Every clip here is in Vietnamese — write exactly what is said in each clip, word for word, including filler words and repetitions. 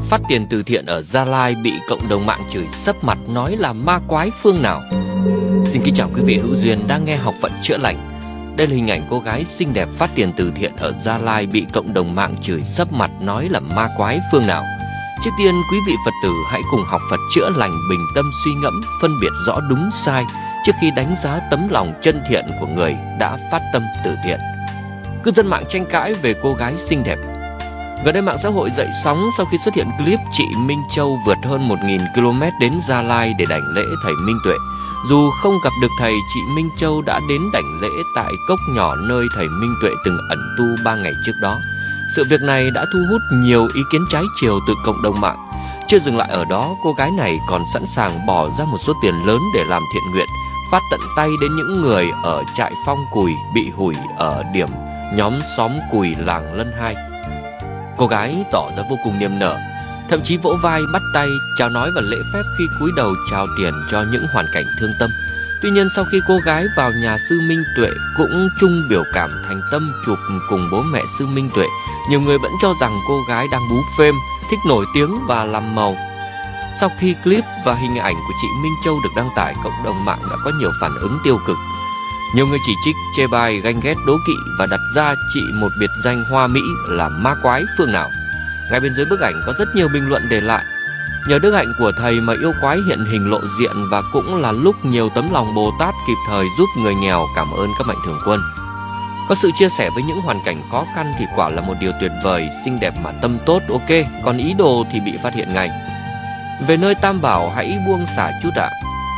phát tiền từ thiện ở Gia Lai bị cộng đồng mạng chửi sấp mặt nói là ma quái phương nào. Xin kính chào quý vị hữu duyên đang nghe Học Phật Chữa Lành. Đây là hình ảnh cô gái xinh đẹp phát tiền từ thiện ở Gia Lai bị cộng đồng mạng chửi sấp mặt nói là ma quái phương nào. Trước tiên quý vị Phật tử hãy cùng Học Phật Chữa Lành bình tâm suy ngẫm, phân biệt rõ đúng sai trước khi đánh giá tấm lòng chân thiện của người đã phát tâm từ thiện. Cư dân mạng tranh cãi về cô gái xinh đẹp. Gần đây mạng xã hội dậy sóng sau khi xuất hiện clip chị Minh Châu vượt hơn một nghìn ki lô mét đến Gia Lai để đảnh lễ thầy Minh Tuệ. Dù không gặp được thầy, chị Minh Châu đã đến đảnh lễ tại cốc nhỏ nơi thầy Minh Tuệ từng ẩn tu ba ngày trước đó. Sự việc này đã thu hút nhiều ý kiến trái chiều từ cộng đồng mạng. Chưa dừng lại ở đó, cô gái này còn sẵn sàng bỏ ra một số tiền lớn để làm thiện nguyện, phát tận tay đến những người ở trại Phong Cùi bị hủy ở điểm nhóm xóm Cùi làng Lân hai. Cô gái tỏ ra vô cùng niềm nở, thậm chí vỗ vai bắt tay chào nói và lễ phép khi cúi đầu chào tiền cho những hoàn cảnh thương tâm. Tuy nhiên sau khi cô gái vào nhà sư Minh Tuệ cũng chung biểu cảm thành tâm chụp cùng bố mẹ sư Minh Tuệ, nhiều người vẫn cho rằng cô gái đang bú phêm, thích nổi tiếng và làm màu. Sau khi clip và hình ảnh của chị Minh Châu được đăng tải, cộng đồng mạng đã có nhiều phản ứng tiêu cực. Nhiều người chỉ trích, chê bai, ganh ghét, đố kỵ và đặt ra chị một biệt danh hoa mỹ là ma quái phương nào. Ngay bên dưới bức ảnh có rất nhiều bình luận để lại: nhờ đức hạnh của thầy mà yêu quái hiện hình lộ diện, và cũng là lúc nhiều tấm lòng Bồ Tát kịp thời giúp người nghèo, cảm ơn các mạnh thường quân. Có sự chia sẻ với những hoàn cảnh khó khăn thì quả là một điều tuyệt vời, xinh đẹp mà tâm tốt, ok, còn ý đồ thì bị phát hiện ngay. Về nơi Tam Bảo hãy buông xả chút ạ.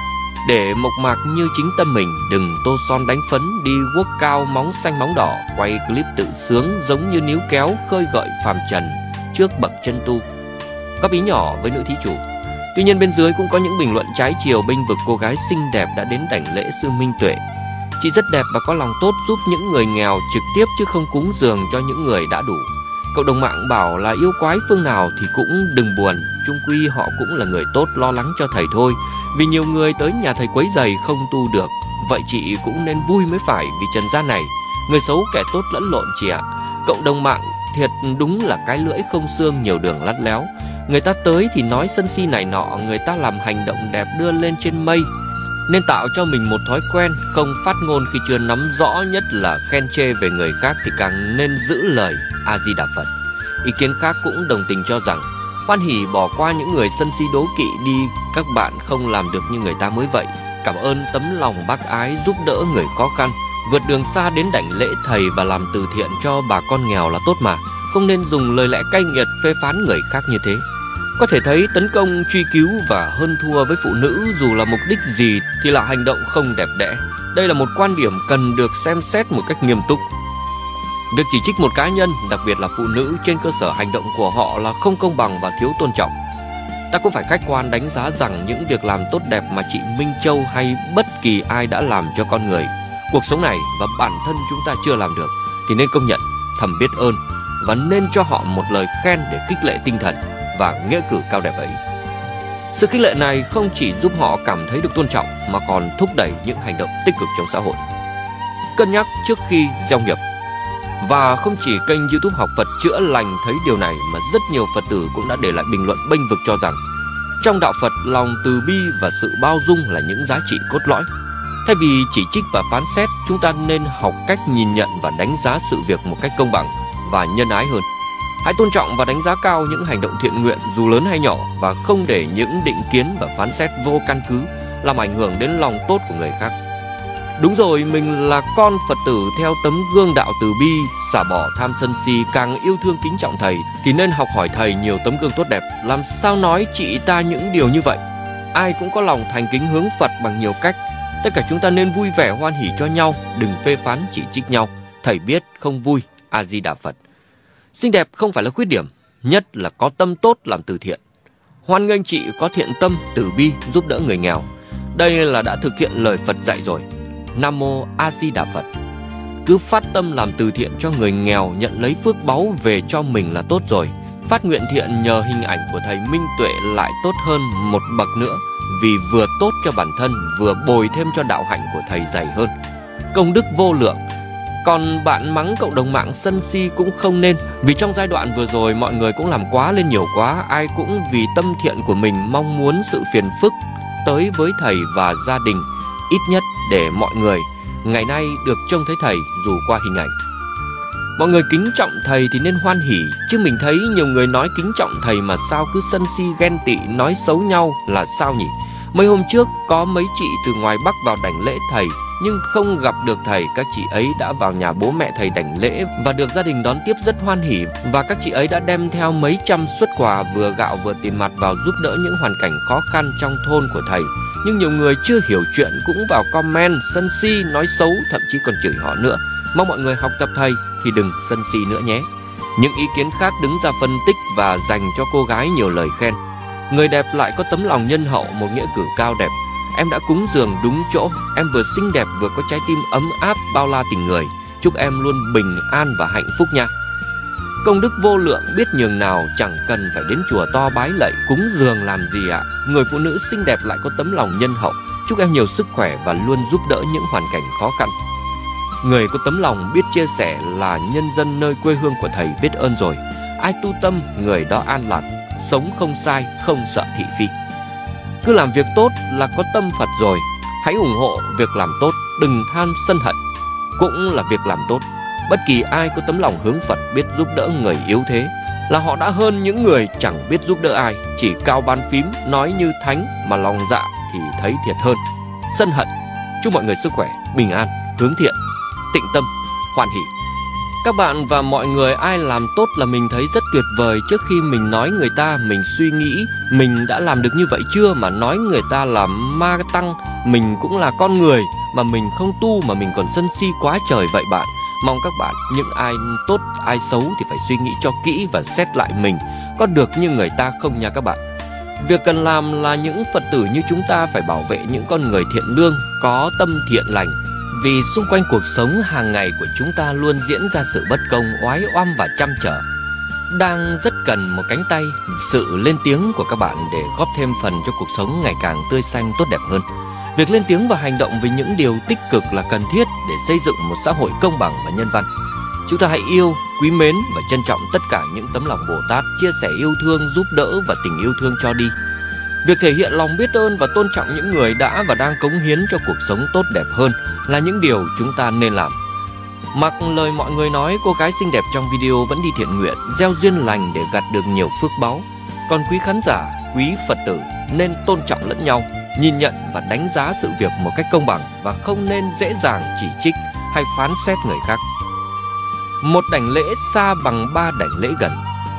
Để mộc mạc như chính tâm mình, đừng tô son đánh phấn, đi guốc cao móng xanh móng đỏ, quay clip tự sướng giống như níu kéo khơi gợi phàm trần trước bậc chân tu. Góp ý nhỏ với nữ thí chủ. Tuy nhiên bên dưới cũng có những bình luận trái chiều bênh vực cô gái xinh đẹp đã đến đảnh lễ sư Minh Tuệ. Chị rất đẹp và có lòng tốt giúp những người nghèo trực tiếp chứ không cúng dường cho những người đã đủ. Cộng đồng mạng bảo là yêu quái phương nào thì cũng đừng buồn, chung quy họ cũng là người tốt lo lắng cho thầy thôi. Vì nhiều người tới nhà thầy quấy giày không tu được. Vậy chị cũng nên vui mới phải, vì trần gian này người xấu kẻ tốt lẫn lộn chị ạ. Cộng đồng mạng thiệt đúng là cái lưỡi không xương, nhiều đường lắt léo. Người ta tới thì nói sân si này nọ, người ta làm hành động đẹp đưa lên trên mây. Nên tạo cho mình một thói quen không phát ngôn khi chưa nắm rõ, nhất là khen chê về người khác thì càng nên giữ lời. A Di Đà Phật. Ý kiến khác cũng đồng tình cho rằng hoan hỉ bỏ qua những người sân si đố kỵ đi, các bạn không làm được như người ta mới vậy. Cảm ơn tấm lòng bác ái giúp đỡ người khó khăn, vượt đường xa đến đảnh lễ thầy và làm từ thiện cho bà con nghèo là tốt mà. Không nên dùng lời lẽ cay nghiệt phê phán người khác như thế. Có thể thấy tấn công, truy cứu và hơn thua với phụ nữ dù là mục đích gì thì là hành động không đẹp đẽ. Đây là một quan điểm cần được xem xét một cách nghiêm túc. Việc chỉ trích một cá nhân, đặc biệt là phụ nữ, trên cơ sở hành động của họ là không công bằng và thiếu tôn trọng. Ta cũng phải khách quan đánh giá rằng những việc làm tốt đẹp mà chị Minh Châu hay bất kỳ ai đã làm cho con người, cuộc sống này và bản thân chúng ta chưa làm được thì nên công nhận, thầm biết ơn và nên cho họ một lời khen để khích lệ tinh thần và nghĩa cử cao đẹp ấy. Sự khích lệ này không chỉ giúp họ cảm thấy được tôn trọng mà còn thúc đẩy những hành động tích cực trong xã hội. Cân nhắc trước khi gieo nghiệp. Và không chỉ kênh YouTube Học Phật Chữa Lành thấy điều này mà rất nhiều Phật tử cũng đã để lại bình luận bênh vực cho rằng trong đạo Phật, lòng từ bi và sự bao dung là những giá trị cốt lõi. Thay vì chỉ trích và phán xét, chúng ta nên học cách nhìn nhận và đánh giá sự việc một cách công bằng và nhân ái hơn. Hãy tôn trọng và đánh giá cao những hành động thiện nguyện dù lớn hay nhỏ, và không để những định kiến và phán xét vô căn cứ làm ảnh hưởng đến lòng tốt của người khác. Đúng rồi, mình là con Phật tử theo tấm gương đạo từ bi, xả bỏ tham sân si, càng yêu thương kính trọng thầy thì nên học hỏi thầy nhiều tấm gương tốt đẹp. Làm sao nói chị ta những điều như vậy? Ai cũng có lòng thành kính hướng Phật bằng nhiều cách. Tất cả chúng ta nên vui vẻ hoan hỉ cho nhau, đừng phê phán chỉ trích nhau. Thầy biết không vui. A Di Đà Phật. Xinh đẹp không phải là khuyết điểm, nhất là có tâm tốt làm từ thiện. Hoan nghênh chị có thiện tâm, từ bi, giúp đỡ người nghèo. Đây là đã thực hiện lời Phật dạy rồi. Nam Mô A Di Đà Phật. Cứ phát tâm làm từ thiện cho người nghèo, nhận lấy phước báu về cho mình là tốt rồi. Phát nguyện thiện nhờ hình ảnh của thầy Minh Tuệ lại tốt hơn một bậc nữa, vì vừa tốt cho bản thân, vừa bồi thêm cho đạo hạnh của thầy dày hơn. Công đức vô lượng. Còn bạn mắng cộng đồng mạng sân si cũng không nên, vì trong giai đoạn vừa rồi mọi người cũng làm quá lên nhiều quá, ai cũng vì tâm thiện của mình mong muốn sự phiền phức tới với thầy và gia đình, ít nhất để mọi người ngày nay được trông thấy thầy dù qua hình ảnh. Mọi người kính trọng thầy thì nên hoan hỉ, chứ mình thấy nhiều người nói kính trọng thầy mà sao cứ sân si ghen tị nói xấu nhau là sao nhỉ? Mấy hôm trước có mấy chị từ ngoài Bắc vào đảnh lễ thầy, nhưng không gặp được thầy. Các chị ấy đã vào nhà bố mẹ thầy đảnh lễ và được gia đình đón tiếp rất hoan hỉ. Và các chị ấy đã đem theo mấy trăm suất quà vừa gạo vừa tiền mặt vào giúp đỡ những hoàn cảnh khó khăn trong thôn của thầy. Nhưng nhiều người chưa hiểu chuyện cũng vào comment sân si, nói xấu, thậm chí còn chửi họ nữa. Mong mọi người học tập thầy thì đừng sân si nữa nhé. Những ý kiến khác đứng ra phân tích và dành cho cô gái nhiều lời khen. Người đẹp lại có tấm lòng nhân hậu, một nghĩa cử cao đẹp. Em đã cúng dường đúng chỗ, em vừa xinh đẹp vừa có trái tim ấm áp bao la tình người. Chúc em luôn bình an và hạnh phúc nha. Công đức vô lượng biết nhường nào, chẳng cần phải đến chùa to bái lạy cúng dường làm gì ạ. À? Người phụ nữ xinh đẹp lại có tấm lòng nhân hậu. Chúc em nhiều sức khỏe và luôn giúp đỡ những hoàn cảnh khó khăn. Người có tấm lòng biết chia sẻ là nhân dân nơi quê hương của thầy biết ơn rồi. Ai tu tâm người đó an lạc, sống không sai, không sợ thị phi. Cứ làm việc tốt là có tâm Phật rồi. Hãy ủng hộ việc làm tốt, đừng than sân hận. Cũng là việc làm tốt. Bất kỳ ai có tấm lòng hướng Phật, biết giúp đỡ người yếu thế là họ đã hơn những người chẳng biết giúp đỡ ai, chỉ cao bàn phím, nói như thánh mà lòng dạ thì thấy thiệt hơn. Sân hận. Chúc mọi người sức khỏe, bình an, hướng thiện, tịnh tâm, hoan hỷ. Các bạn và mọi người ai làm tốt là mình thấy rất tuyệt vời. Trước khi mình nói người ta, mình suy nghĩ mình đã làm được như vậy chưa, mà nói người ta là ma tăng. Mình cũng là con người mà mình không tu mà mình còn sân si quá trời vậy bạn. Mong các bạn, những ai tốt ai xấu thì phải suy nghĩ cho kỹ và xét lại mình có được như người ta không nha các bạn. Việc cần làm là những Phật tử như chúng ta phải bảo vệ những con người thiện lương, có tâm thiện lành. Vì xung quanh cuộc sống hàng ngày của chúng ta luôn diễn ra sự bất công, oái oăm và trăn trở. Đang rất cần một cánh tay, sự lên tiếng của các bạn để góp thêm phần cho cuộc sống ngày càng tươi xanh tốt đẹp hơn. Việc lên tiếng và hành động về những điều tích cực là cần thiết để xây dựng một xã hội công bằng và nhân văn. Chúng ta hãy yêu, quý mến và trân trọng tất cả những tấm lòng Bồ Tát, chia sẻ yêu thương, giúp đỡ và tình yêu thương cho đi. Việc thể hiện lòng biết ơn và tôn trọng những người đã và đang cống hiến cho cuộc sống tốt đẹp hơn là những điều chúng ta nên làm. Mặc lời mọi người nói, cô gái xinh đẹp trong video vẫn đi thiện nguyện, gieo duyên lành để gặt được nhiều phước báu. Còn quý khán giả, quý Phật tử nên tôn trọng lẫn nhau, nhìn nhận và đánh giá sự việc một cách công bằng và không nên dễ dàng chỉ trích hay phán xét người khác. Một đảnh lễ xa bằng ba đảnh lễ gần.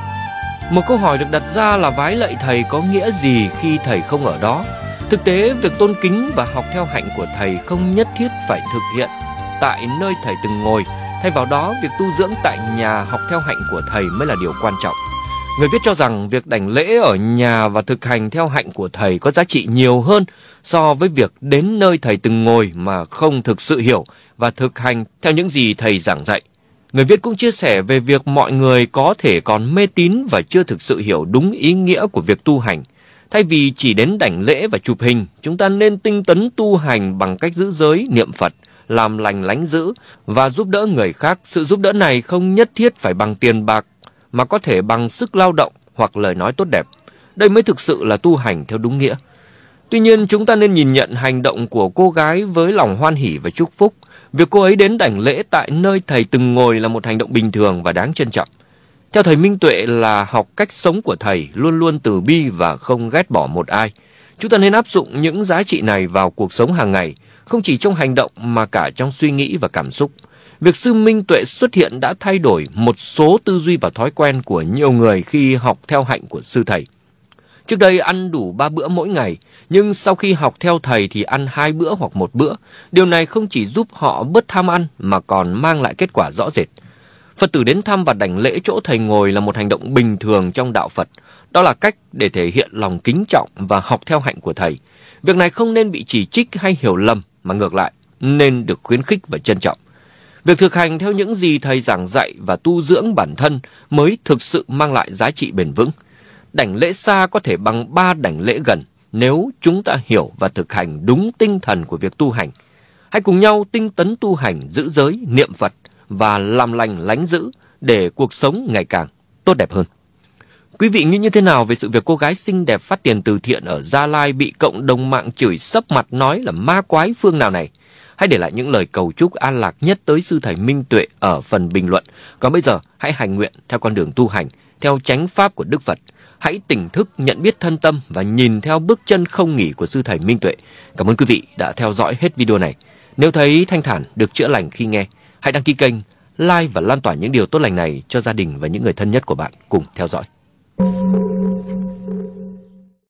Một câu hỏi được đặt ra là vái lạy thầy có nghĩa gì khi thầy không ở đó? Thực tế, việc tôn kính và học theo hạnh của thầy không nhất thiết phải thực hiện tại nơi thầy từng ngồi. Thay vào đó, việc tu dưỡng tại nhà học theo hạnh của thầy mới là điều quan trọng. Người viết cho rằng việc đảnh lễ ở nhà và thực hành theo hạnh của thầy có giá trị nhiều hơn so với việc đến nơi thầy từng ngồi mà không thực sự hiểu và thực hành theo những gì thầy giảng dạy. Người viết cũng chia sẻ về việc mọi người có thể còn mê tín và chưa thực sự hiểu đúng ý nghĩa của việc tu hành. Thay vì chỉ đến đảnh lễ và chụp hình, chúng ta nên tinh tấn tu hành bằng cách giữ giới, niệm Phật, làm lành lánh dữ và giúp đỡ người khác. Sự giúp đỡ này không nhất thiết phải bằng tiền bạc, mà có thể bằng sức lao động hoặc lời nói tốt đẹp. Đây mới thực sự là tu hành theo đúng nghĩa. Tuy nhiên, chúng ta nên nhìn nhận hành động của cô gái với lòng hoan hỉ và chúc phúc. Việc cô ấy đến đảnh lễ tại nơi thầy từng ngồi là một hành động bình thường và đáng trân trọng. Theo thầy Minh Tuệ là học cách sống của thầy luôn luôn từ bi và không ghét bỏ một ai. Chúng ta nên áp dụng những giá trị này vào cuộc sống hàng ngày, không chỉ trong hành động mà cả trong suy nghĩ và cảm xúc. Việc sư Minh Tuệ xuất hiện đã thay đổi một số tư duy và thói quen của nhiều người khi học theo hạnh của sư thầy. Trước đây ăn đủ ba bữa mỗi ngày, nhưng sau khi học theo thầy thì ăn hai bữa hoặc một bữa. Điều này không chỉ giúp họ bớt tham ăn mà còn mang lại kết quả rõ rệt. Phật tử đến thăm và đảnh lễ chỗ thầy ngồi là một hành động bình thường trong đạo Phật. Đó là cách để thể hiện lòng kính trọng và học theo hạnh của thầy. Việc này không nên bị chỉ trích hay hiểu lầm, mà ngược lại, nên được khuyến khích và trân trọng. Việc thực hành theo những gì thầy giảng dạy và tu dưỡng bản thân mới thực sự mang lại giá trị bền vững. Đảnh lễ xa có thể bằng ba đảnh lễ gần nếu chúng ta hiểu và thực hành đúng tinh thần của việc tu hành. Hãy cùng nhau tinh tấn tu hành, giữ giới, niệm Phật, và làm lành lánh dữ để cuộc sống ngày càng tốt đẹp hơn. Quý vị nghĩ như thế nào về sự việc cô gái xinh đẹp phát tiền từ thiện ở Gia Lai bị cộng đồng mạng chửi sấp mặt nói là ma quái phương nào này? Hãy để lại những lời cầu chúc an lạc nhất tới sư thầy Minh Tuệ ở phần bình luận. Còn bây giờ, hãy hành nguyện theo con đường tu hành, theo chánh pháp của Đức Phật. Hãy tỉnh thức, nhận biết thân tâm và nhìn theo bước chân không nghỉ của sư thầy Minh Tuệ. Cảm ơn quý vị đã theo dõi hết video này. Nếu thấy thanh thản, được chữa lành khi nghe, hãy đăng ký kênh, like và lan tỏa những điều tốt lành này cho gia đình và những người thân nhất của bạn cùng theo dõi.